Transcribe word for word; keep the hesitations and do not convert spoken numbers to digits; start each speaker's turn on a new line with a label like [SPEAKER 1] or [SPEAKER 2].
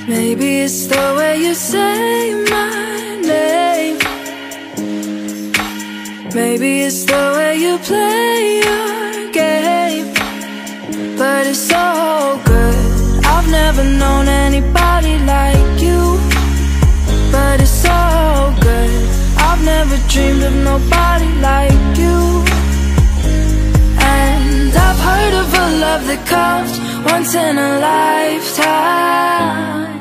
[SPEAKER 1] Maybe it's the way you say my name. Maybe it's the way you play your game. But it's so good. I've never known anybody like you. But it's so good. I've never dreamed of nobody like you. And I've heard of a love that comes once in a lifetime.